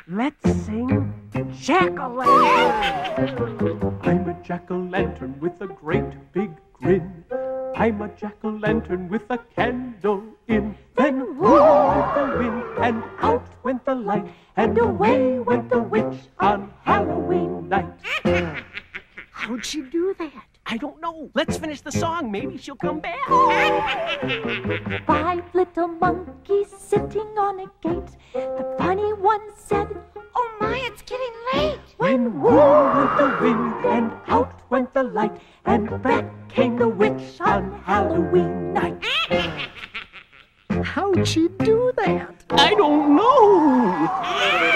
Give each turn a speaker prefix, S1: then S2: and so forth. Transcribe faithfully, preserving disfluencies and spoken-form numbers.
S1: Let's sing Jack-o'-lantern.
S2: I'm a jack-o'-lantern with a great big grin. I'm a jack-o'-lantern with a candle in. Then whoa went the wind and out went the light, and away went the witch on Halloween night.
S1: How'd she do that?
S3: I don't know. Let's finish the song. Maybe she'll come back.
S4: Five little monkeys sitting on a gate. The funny one said,
S5: "Oh my, it's getting late."
S2: When whoa went the wind and out went the light, and back came the witch on Halloween night.
S1: How'd she do that?
S3: I don't know.